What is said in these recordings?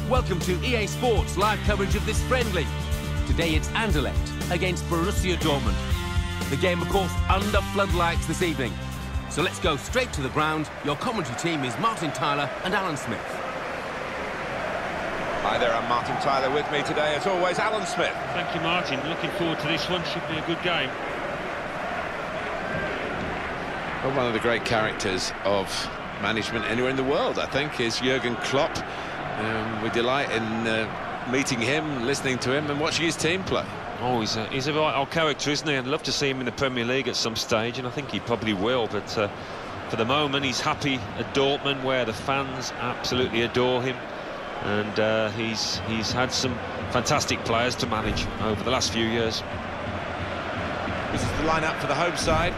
Welcome to EA Sports live coverage of this friendly. Today it's Anderlecht against Borussia Dortmund. The game, of course, under floodlights this evening. So let's go straight to the ground. Your commentary team is Martin Tyler and Alan Smith. Hi there, I'm Martin Tyler. With me today, as always, Alan Smith. Thank you, Martin. Looking forward to this one. Should be a good game. Well, one of the great characters of management anywhere in the world, I think, is Jurgen Klopp. We delight in meeting him, listening to him and watching his team play. Oh, he's a right old character, isn't he? I'd love to see him in the Premier League at some stage, and I think he probably will, but for the moment he's happy at Dortmund, where the fans absolutely adore him, and he's had some fantastic players to manage over the last few years. This is the lineup for the home side.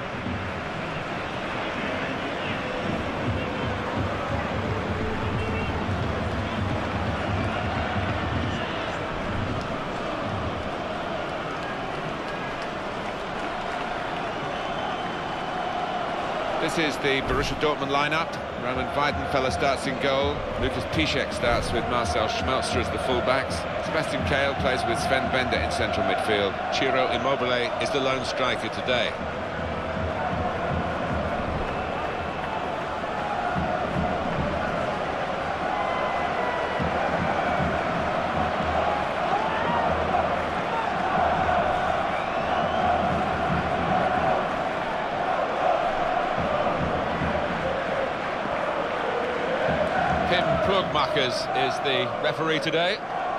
This is the Borussia Dortmund lineup. Roman Weidenfeller starts in goal. Lucas Piszczek starts with Marcel Schmelzer as the fullbacks. Sebastian Kehl plays with Sven Bender in central midfield. Ciro Immobile is the lone striker today. Pim Plugmakers is the referee today.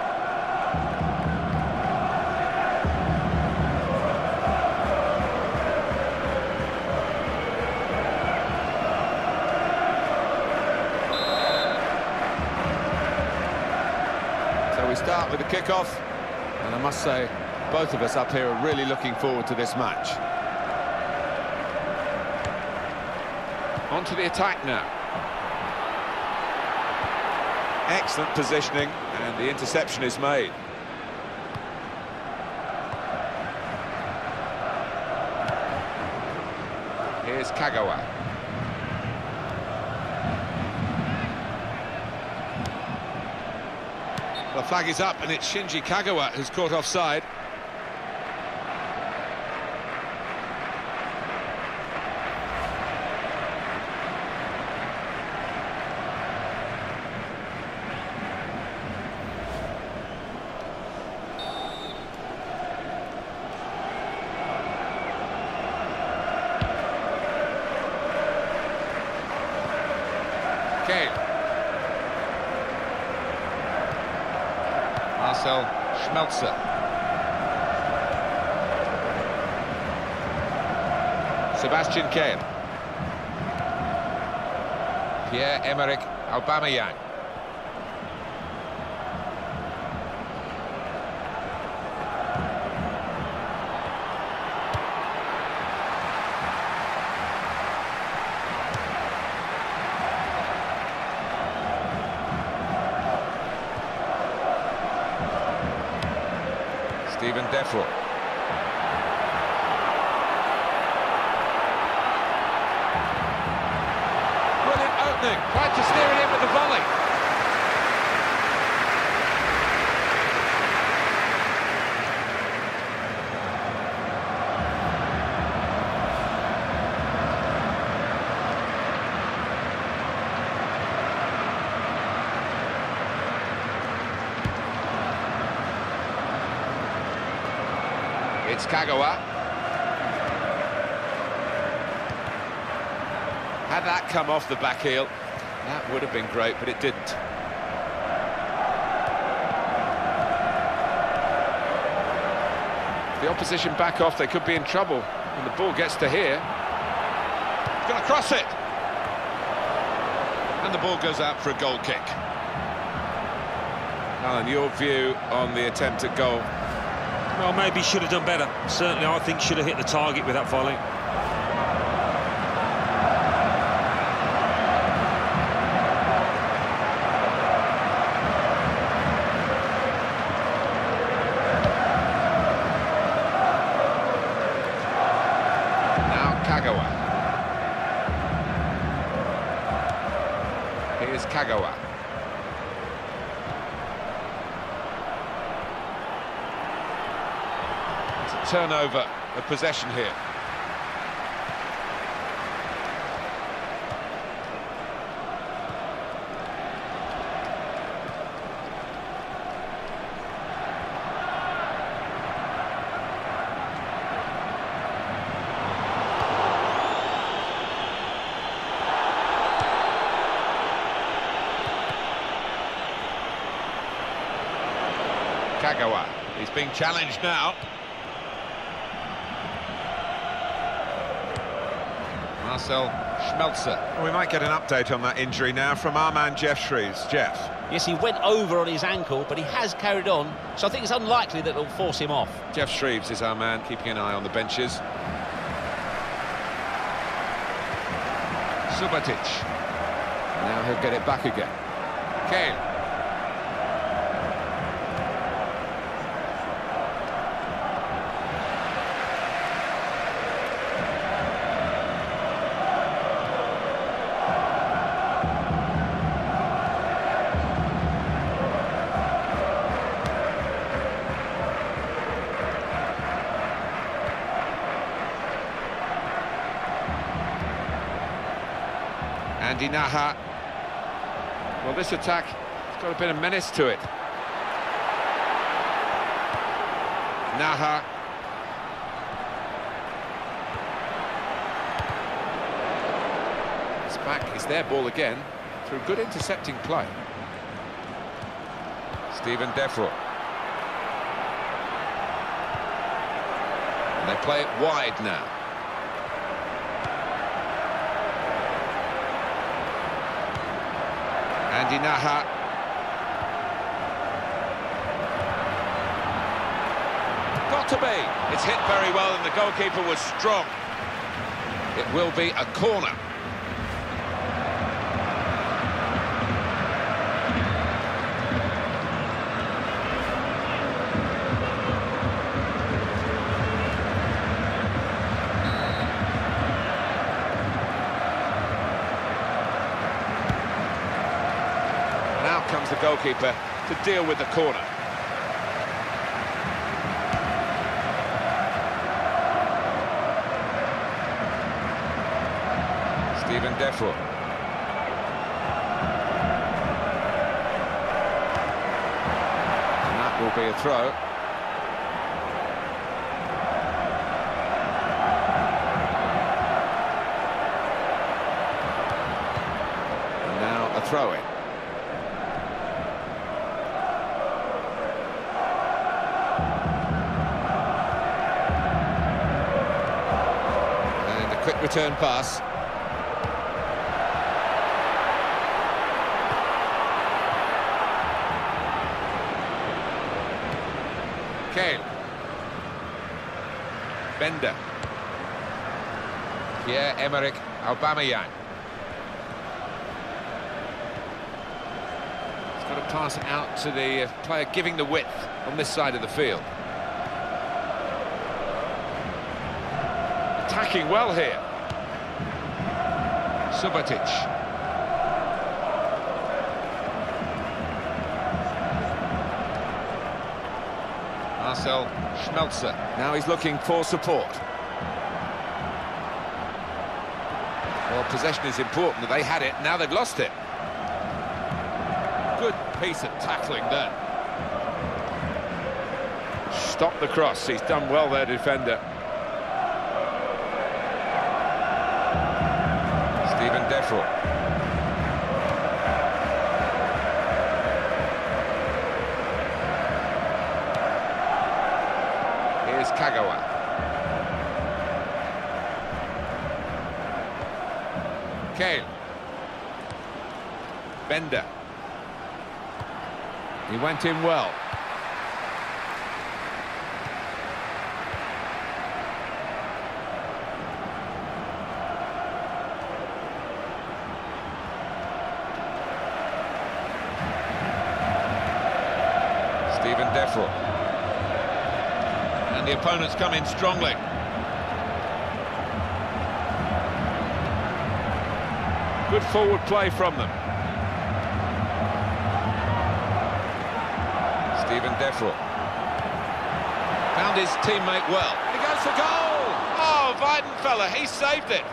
So we start with the kickoff, and I must say, both of us up here are really looking forward to this match. On to the attack now. Excellent positioning, and the interception is made. Here's Kagawa. The flag is up, and it's Shinji Kagawa who's caught offside. Marcel Schmelzer. Sebastian Kehl. Pierre-Emerick Aubameyang. Steven Defoe. Brilliant opening. Tried to steer it in with the volley. It's Kagawa. Had that come off the back heel, that would have been great, but it didn't. The opposition back off, they could be in trouble when the ball gets to here. He's going to cross it. And the ball goes out for a goal kick. Alan, your view on the attempt at goal? Well, maybe should have done better. Certainly, I think should have hit the target with that volley. Now Kagawa. Here's Kagawa. turnover of possession here. Kagawa, he's being challenged now. Marcel Schmelzer. Well, we might get an update on that injury now from our man Geoff Shreeves. Geoff. Yes, he went over on his ankle, but he has carried on, so I think it's unlikely that it'll force him off. Geoff Shreeves is our man, keeping an eye on the benches. Subotic. Now he'll get it back again. Kane. Andy Naha. Well, this attack has got a bit of menace to it. Naha. It's back, it's their ball again, through good intercepting play. Steven Defro. And they play it wide now. Andy Naha. Got to be. It's hit very well and the goalkeeper was strong. It will be a corner. Comes the goalkeeper to deal with the corner. Steven Defro. And that will be a throw. And now a throw-in. Quick return pass. Kane. Bender. Pierre-Emerick Aubameyang. He's got to pass it out to the player giving the width on this side of the field. Attacking well here. Subotic. Marcel Schmelzer. Now he's looking for support. Well, possession is important. They had it, now they've lost it. Good piece of tackling there. Stop the cross. He's done well there, defender. Steven Defro. Here's Kagawa. Kane. Bender. He went in well. Steven Defro. And the opponents come in strongly. Good forward play from them. Steven Defro. found his teammate well. He goes for goal! Oh, Weidenfeller, he saved it.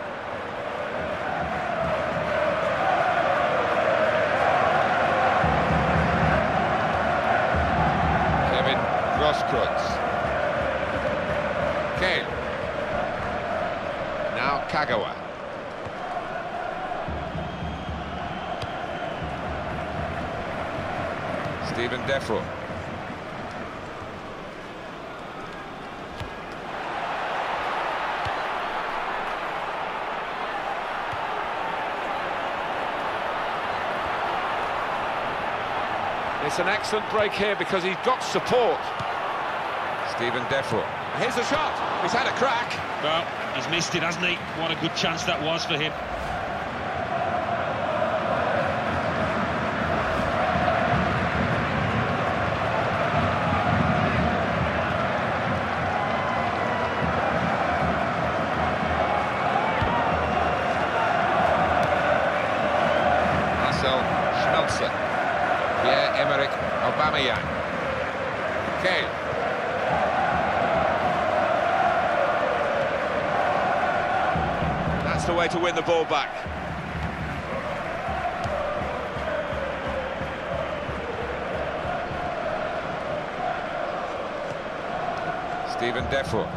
Kevin Grosskreutz. Kale. Now Kagawa. Steven Defoe. It's an excellent break here because he's got support. Steven Defoe. Here's the shot. He's had a crack. Well, he's missed it, hasn't he? What a good chance that was for him. Marcel Schmelzer. Pierre-Emerick Aubameyang. Kane. That's the way to win the ball back. Steven Defoe.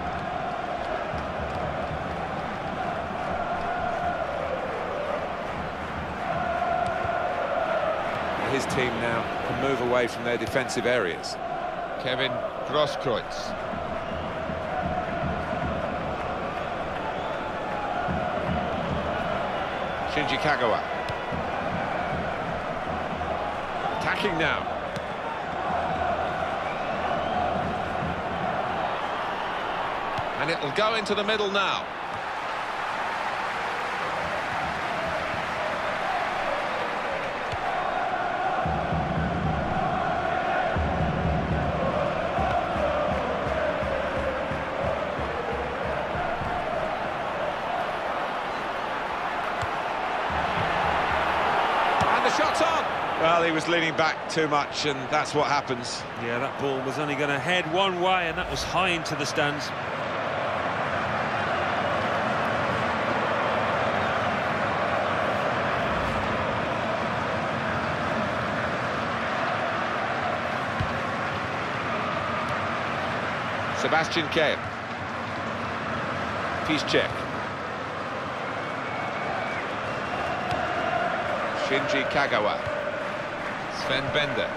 His team now can move away from their defensive areas. Kevin Grosskreutz. Shinji Kagawa. Attacking now. And it'll go into the middle now. Shot's on! Well, he was leaning back too much, and that's what happens. Yeah, that ball was only going to head one way, and that was high into the stands. Sebastian Kehl. Piszczek. Shinji Kagawa. Sven Bender.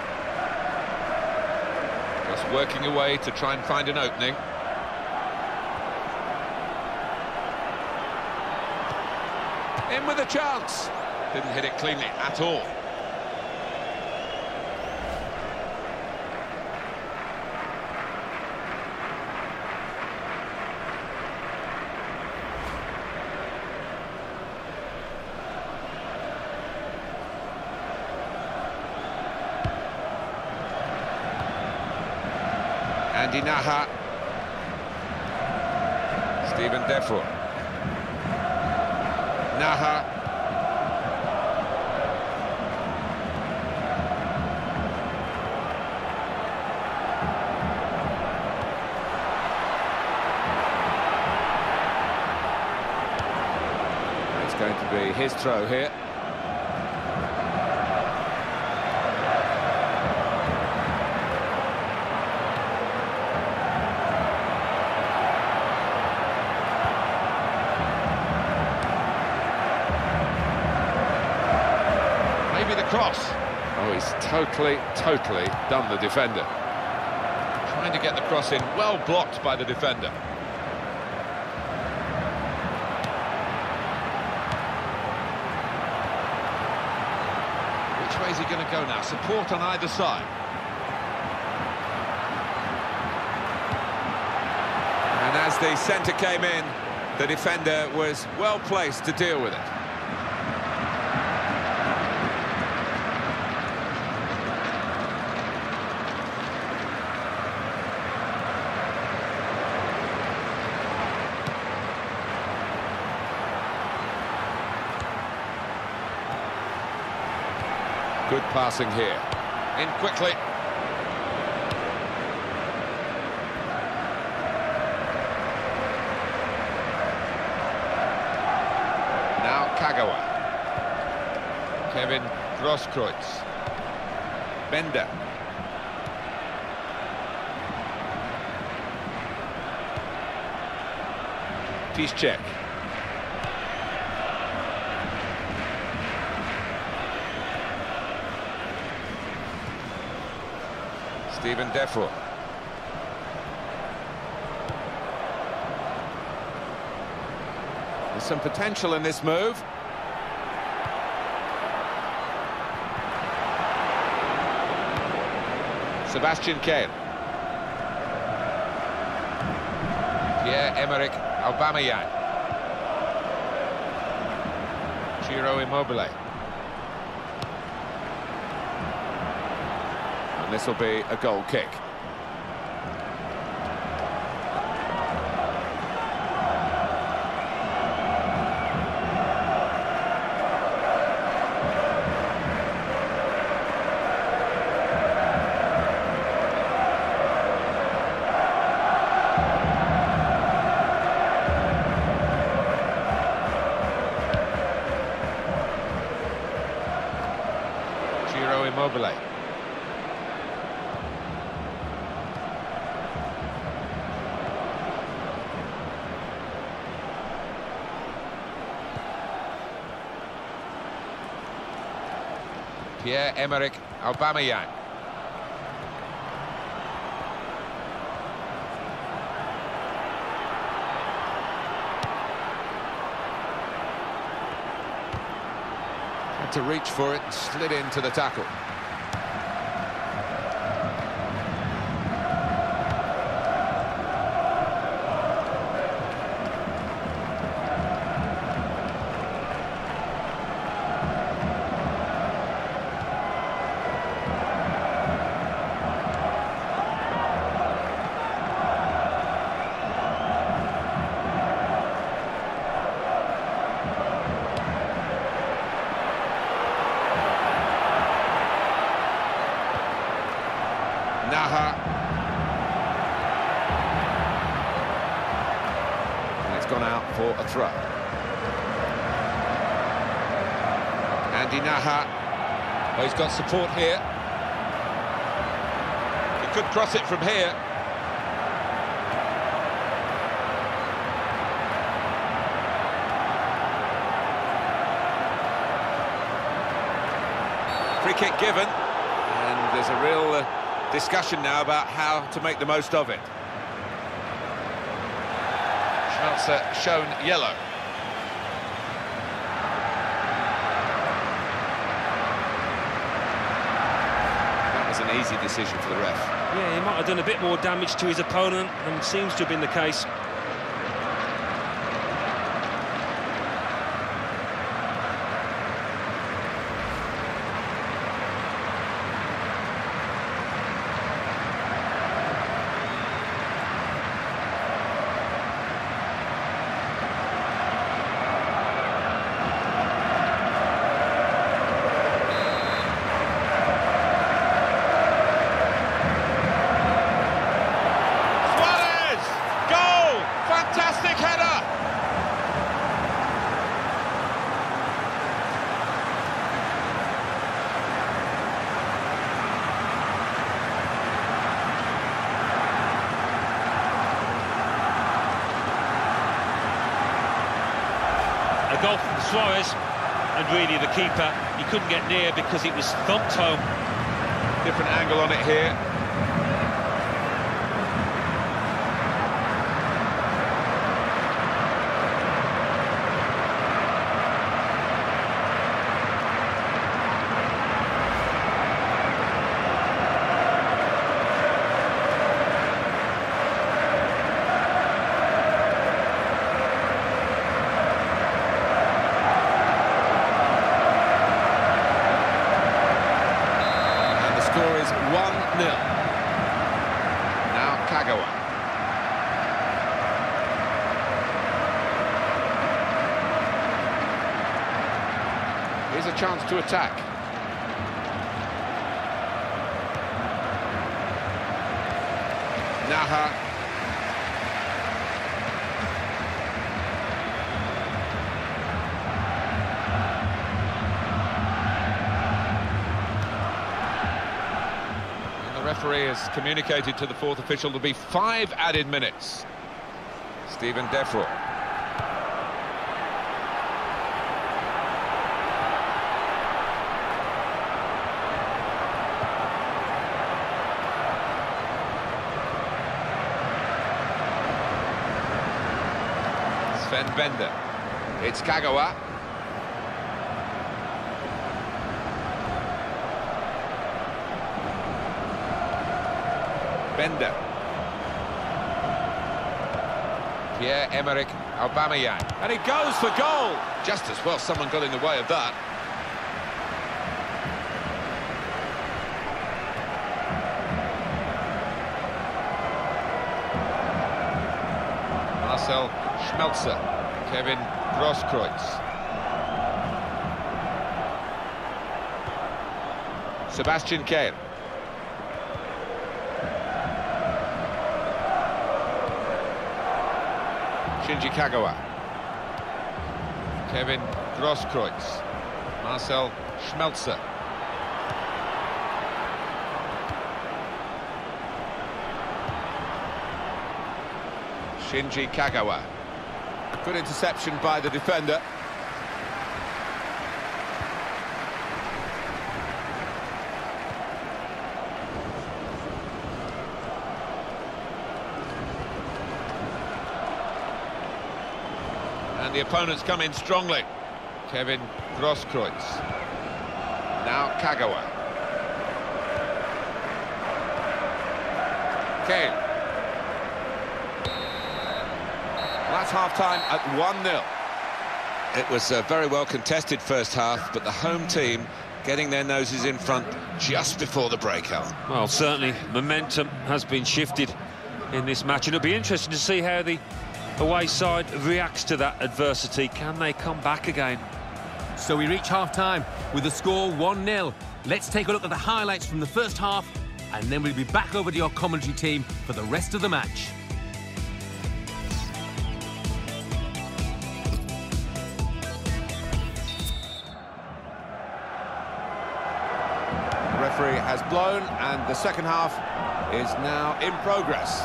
Just working away to try and find an opening. In with a chance. Didn't hit it cleanly at all. Andy Naha. Steven Defoe. Naha. It's going to be his throw here. Cross. Oh, he's totally done the defender. Trying to get the cross in, well blocked by the defender. Which way is he going to go now? Support on either side. And as the centre came in, the defender was well placed to deal with it. Good passing here. In quickly. Kevin Grosskreutz. Bender. Piszczek. Steven Defoe. There's some potential in this move. Sebastian Kehl. Pierre-Emerick Aubameyang. Ciro Immobile. And this will be a goal kick. Ciro Immobile. Pierre-Emerick Aubameyang. Had to reach for it, slid into the tackle. Naha. And it's gone out for a throw. Andy Naha. Oh, he's got support here. He could cross it from here. Free kick given. And there's a real discussion now about how to make the most of it. Schmelzer shown yellow. That was an easy decision for the ref. Yeah, he might have done a bit more damage to his opponent than seems to have been the case. Fantastic header! A goal from Suarez, and really the keeper, he couldn't get near because it was thumped home. Different angle on it here. Score is 1-0. Now Kagawa. Here's a chance to attack. Naha. referee has communicated to the fourth official there'll be 5 added minutes. Stephen Defraud. Sven Bender. It's Kagawa. Bender. Pierre-Emerick Aubameyang. And he goes for goal. Just as well someone got in the way of that. Marcel Schmelzer. Kevin Grosskreutz. Sebastian Kehl. Shinji Kagawa. Kevin Grosskreutz. Marcel Schmelzer. Shinji Kagawa. Good interception by the defender. And the opponents come in strongly. Kevin Grosskreutz. Now Kagawa. Kehl. That's half-time at 1-0. It was a very well contested first half, but the home team getting their noses in front just before the break, Alan. Well, certainly momentum has been shifted in this match, and it'll be interesting to see how the away side reacts to that adversity. Can they come back again? So we reach half-time with the score 1-0. Let's take a look at the highlights from the first half, and then we'll be back over to your commentary team for the rest of the match. The referee has blown, and the second half is now in progress.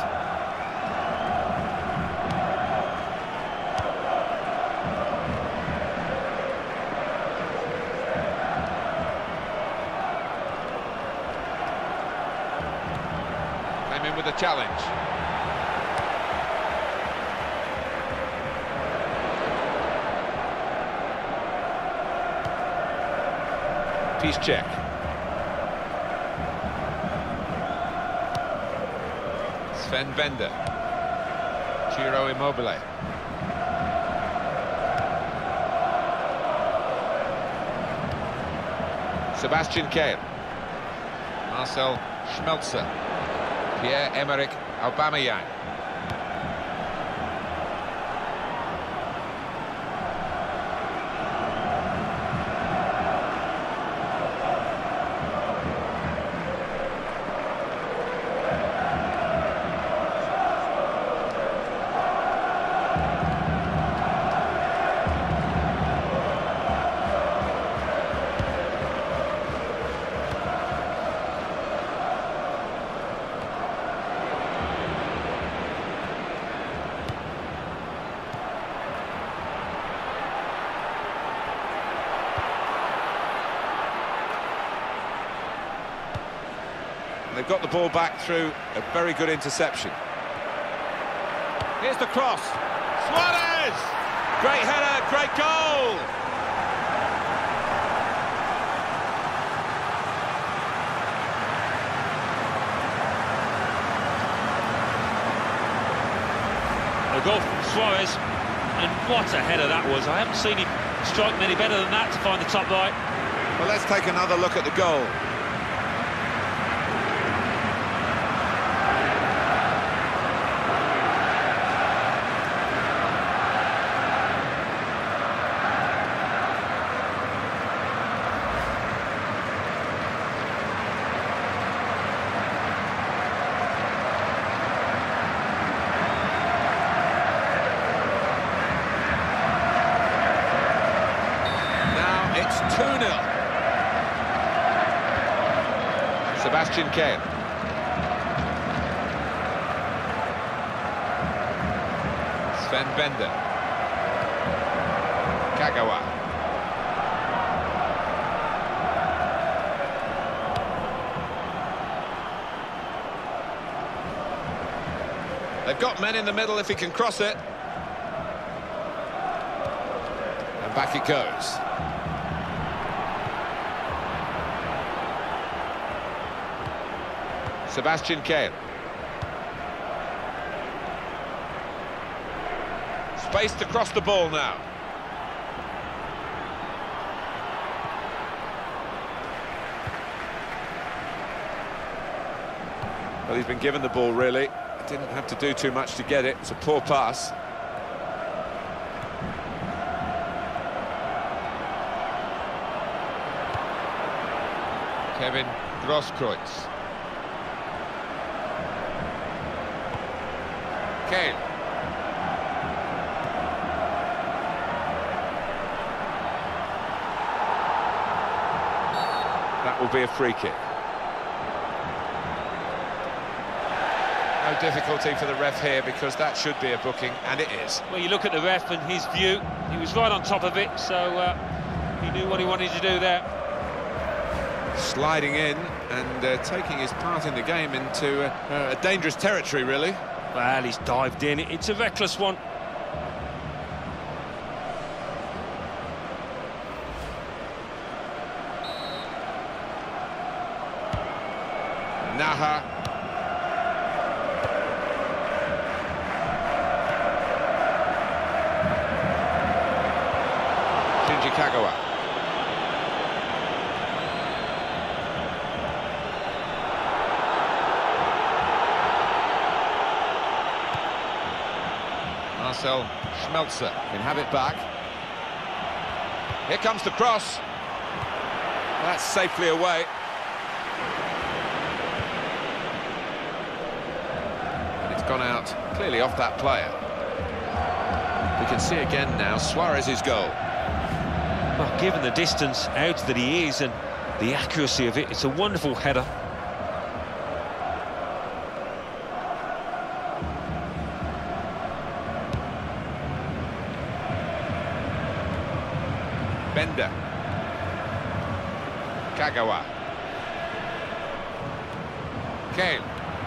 Came in with a challenge. Piszczek. Sven Bender. Ciro Immobile. Sebastian Kehl. Marcel Schmelzer. Pierre-Emerick Aubameyang. They've got the ball back through a very good interception. Here's the cross. Suarez! Great header, great goal! A goal from Suarez, and what a header that was. I haven't seen him strike many better than that to find the top right. Well, let's take another look at the goal. It's 2-0. Sebastian Kehl. Sven Bender. Kagawa. They've got men in the middle if he can cross it. And back it goes. Sebastian Kehl. Space to cross the ball now. Well, he's been given the ball, really. Didn't have to do too much to get it. It's a poor pass. Kevin Grosskreutz. Kehl. That will be a free kick. No difficulty for the ref here because that should be a booking, and it is. Well, you look at the ref and his view, he was right on top of it, so he knew what he wanted to do there. Sliding in and taking his part in the game into a dangerous territory, really. Well, he's dived in. It's a reckless one. Naha. Shinji Kagawa. Marcel Schmelzer can have it back. Here comes the cross. That's safely away. And it's gone out clearly off that player. We can see again now Suarez's goal. Well, given the distance out that he is and the accuracy of it, it's a wonderful header. Bender. Kagawa. Kehl.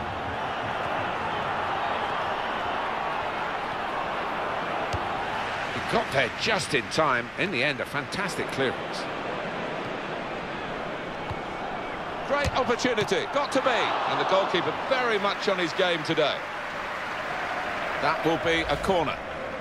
He got there just in time. In the end, a fantastic clearance. Great opportunity, got to be. And the goalkeeper very much on his game today. That will be a corner.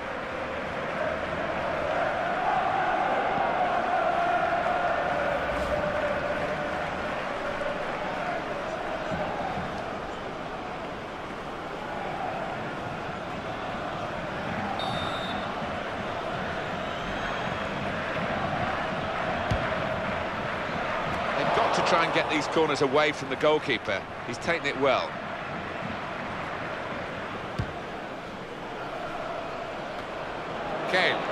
To try and get these corners away from the goalkeeper. He's taken it well. Kehl.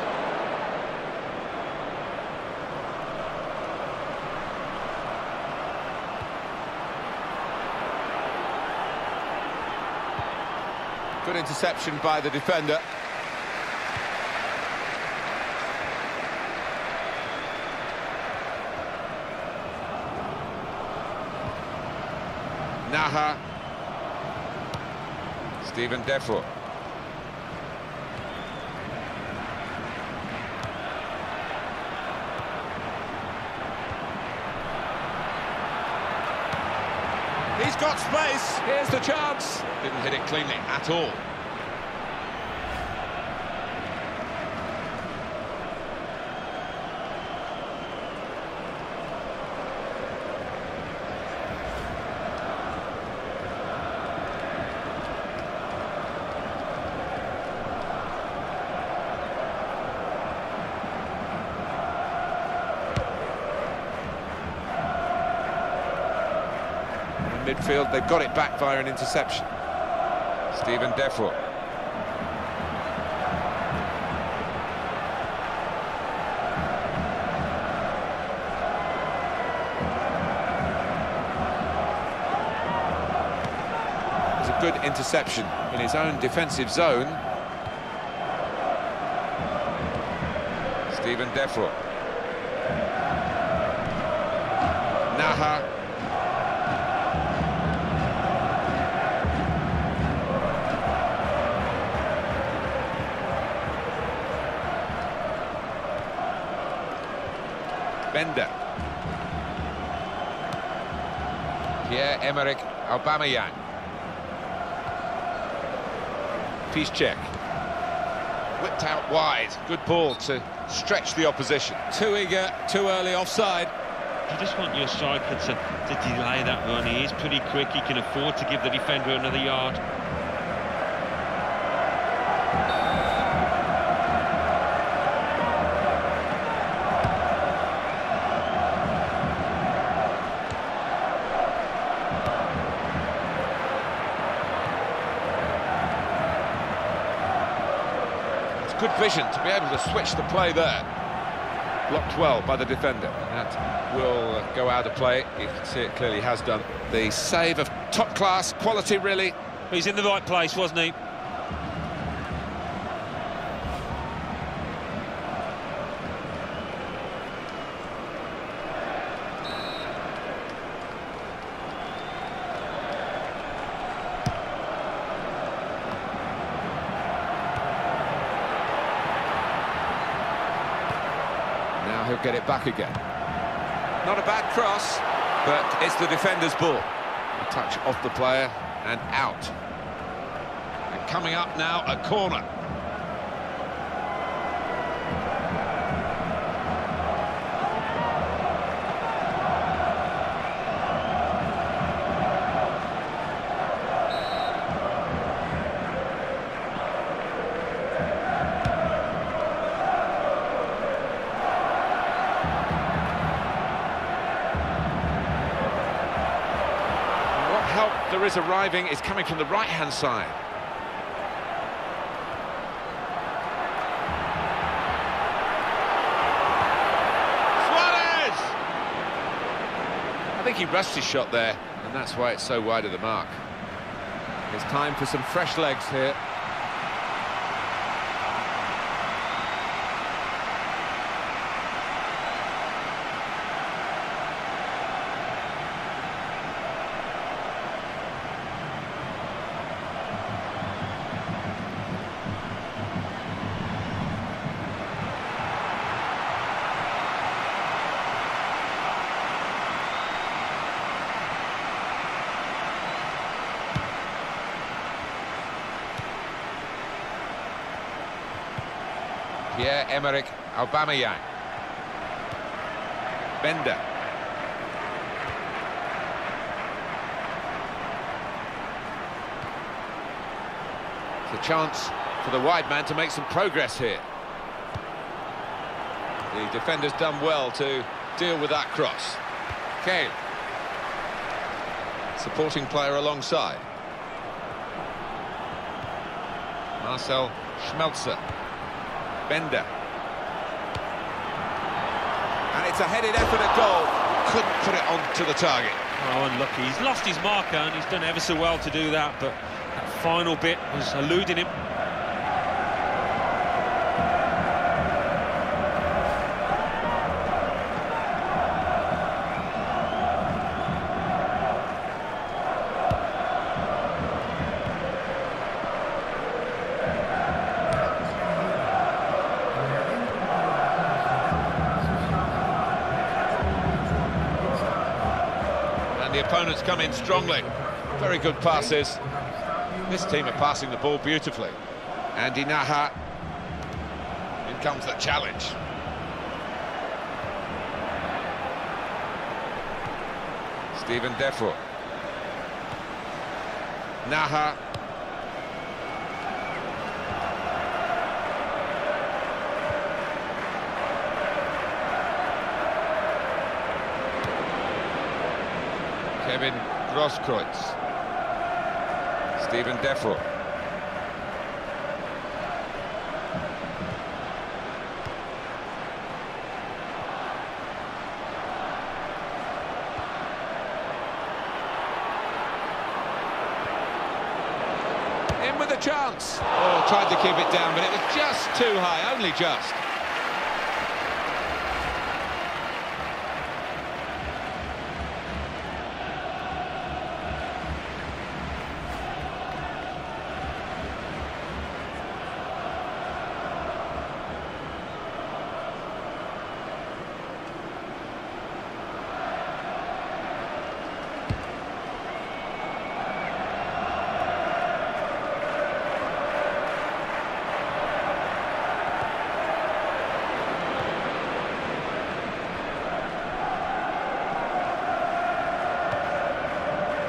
Good interception by the defender. Naha. Steven Defour. He's got space. Here's the chance. Didn't hit it cleanly at all. Midfield, they've got it back via an interception. Steven Defour. It's a good interception in his own defensive zone. Steven Defro. Naha. Bender. Pierre-Emerick Aubameyang. Piszczek. Whipped out wide. Good ball to stretch the opposition. Too eager, too early, offside. You just want your striker to delay that run. He is pretty quick. He can afford to give the defender another yard. Good vision to be able to switch the play there. Blocked well by the defender. That will go out of play. You can see it clearly has done. The save of top-class quality, really. He's in the right place, wasn't he? He'll get it back again. Not a bad cross, but it's the defender's ball. A touch off the player and out. And coming up now, a corner. Help there is arriving is coming from the right-hand side. Suarez! I think he rushed his shot there, and that's why it's so wide of the mark. It's time for some fresh legs here. Pierre-Emerick Aubameyang. Bender. It's a chance for the wide man to make some progress here. The defender's done well to deal with that cross. Kane. Supporting player alongside. Marcel Schmelzer. Bender. And it's a headed effort at goal. Couldn't put it onto the target. Oh, unlucky. He's lost his marker and he's done ever so well to do that, but that final bit was eluding him. The opponents come in strongly. Very good passes. This team are passing the ball beautifully. Andy Naha. In comes the challenge. Steven Defro. Naha. Kevin Grosskreutz. Steven Defro. In with a chance. Oh, tried to keep it down, but it was just too high, only just.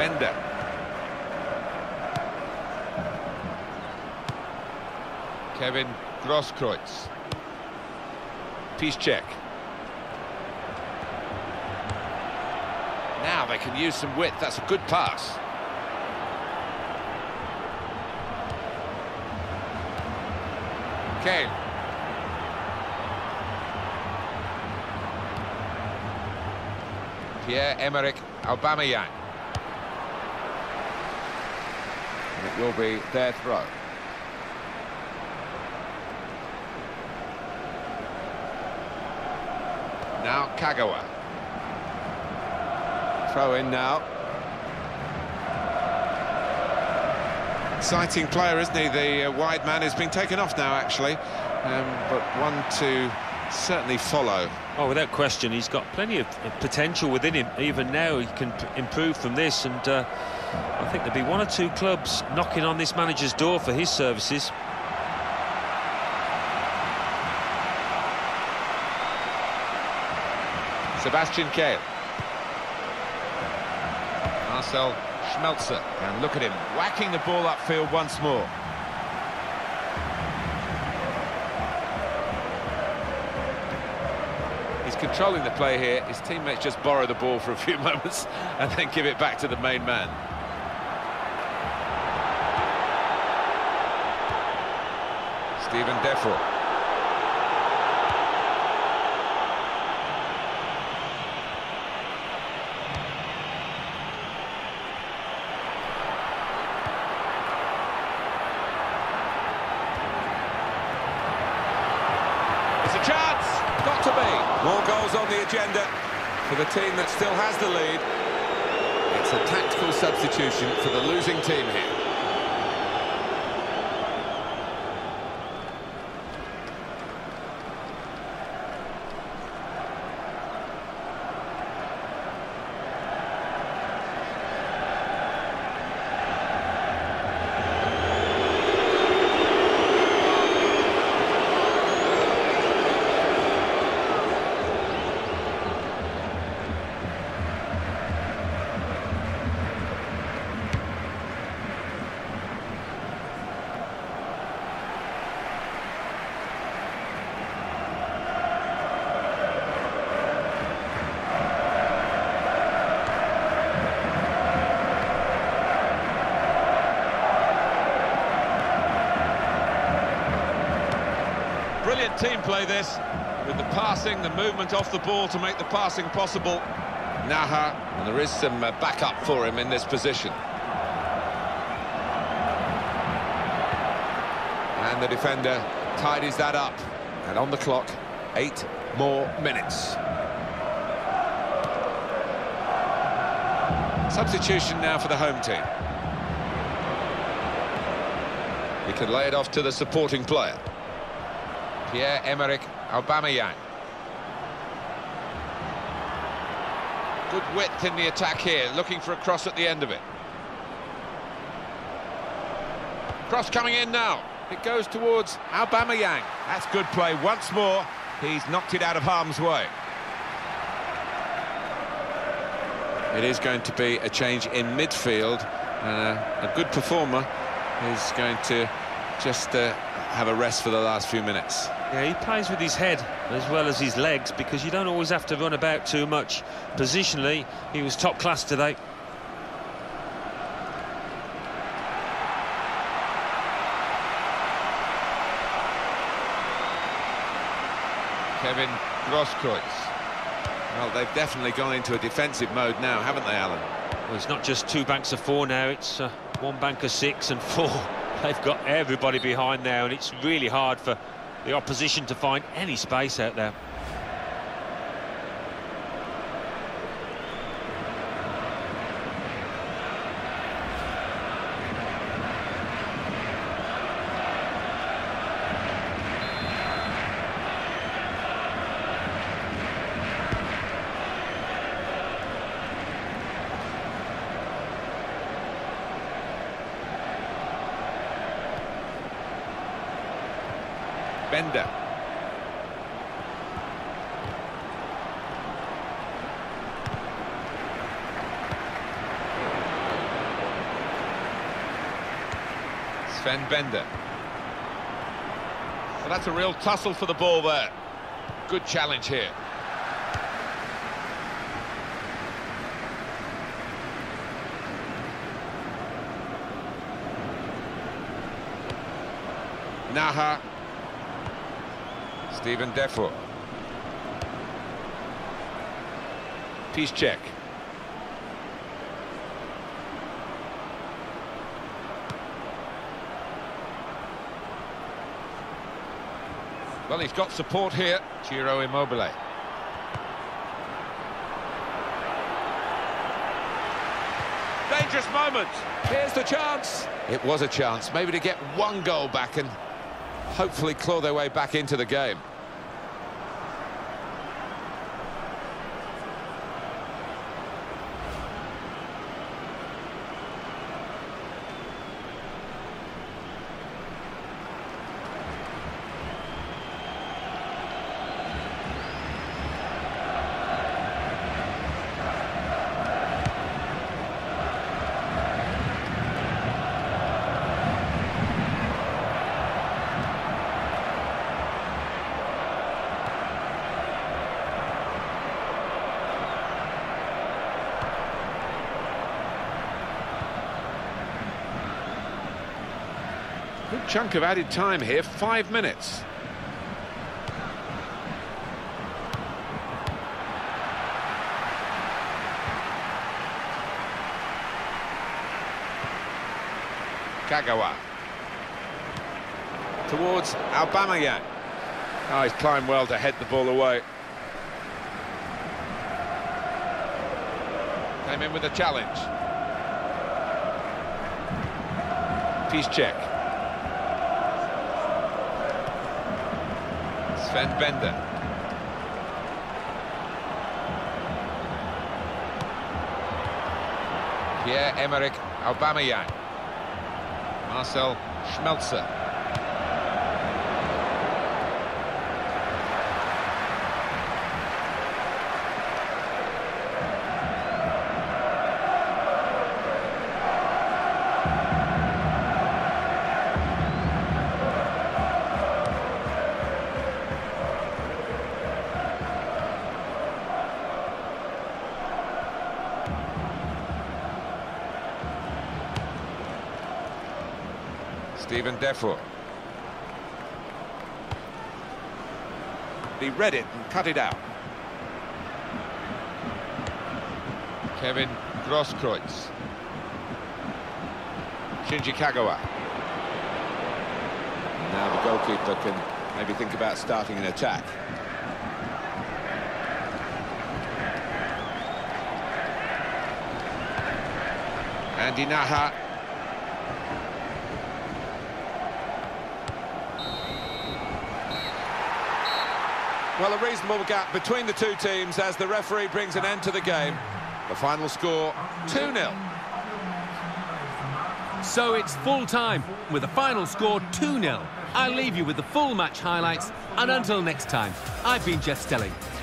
Bender. Kevin Grosskreutz. Piszczek. Now they can use some width. That's a good pass. Kane. Pierre-Emerick Aubameyang. And it will be their throw. Now Kagawa. Throw in now. Exciting player, isn't he? The wide man has been taken off now, actually, but one to certainly follow. Oh, without question, he's got plenty of potential within him. Even now, he can improve from this, and I think there'll be one or two clubs knocking on this manager's door for his services. Sebastian Kehl. Marcel Schmelzer. And look at him, whacking the ball upfield once more. He's controlling the play here. His teammates just borrow the ball for a few moments and then give it back to the main man. Steven Defour. It's a chance! Got to be! More goals on the agenda for the team that still has the lead. It's a tactical substitution for the losing team here. Brilliant team play this, with the passing, the movement off the ball to make the passing possible. Naha, and there is some backup for him in this position. And the defender tidies that up. And on the clock, 8 more minutes. Substitution now for the home team. He can lay it off to the supporting player. Pierre-Emerick Aubameyang. Good width in the attack here, looking for a cross at the end of it. Cross coming in now. It goes towards Aubameyang. That's good play once more. He's knocked it out of harm's way. It is going to be a change in midfield. A good performer is going to just have a rest for the last few minutes. Yeah, he plays with his head as well as his legs, because you don't always have to run about too much. Positionally, he was top class today. Kevin Grosskreutz. Well, they've definitely gone into a defensive mode now, haven't they, Alan? Well, it's not just 2 banks of 4 now, it's 1 bank of 6 and 4. They've got everybody behind now, and it's really hard for the opposition to find any space out there. Bender. Sven Bender. Well, that's a real tussle for the ball there. Good challenge here. Naha. Steven Defour. Piszczek. Well, he's got support here. Ciro Immobile. Dangerous moment. Here's the chance. It was a chance, maybe to get one goal back and hopefully claw their way back into the game. Good chunk of added time here, 5 minutes. Kagawa. Towards Aubameyang. Oh, he's climbed well to head the ball away. Came in with a challenge. Piszczek. Sven Bender. Pierre-Emerick Aubameyang. Marcel Schmelzer. Steven Defour. He read it and cut it out. Kevin Grosskreutz. Shinji Kagawa. Now the goalkeeper can maybe think about starting an attack. Andy Naha. Well, a reasonable gap between the two teams as the referee brings an end to the game. The final score, 2-0. So it's full time, with the final score 2-0. I'll leave you with the full match highlights, and until next time, I've been Jeff Stelling.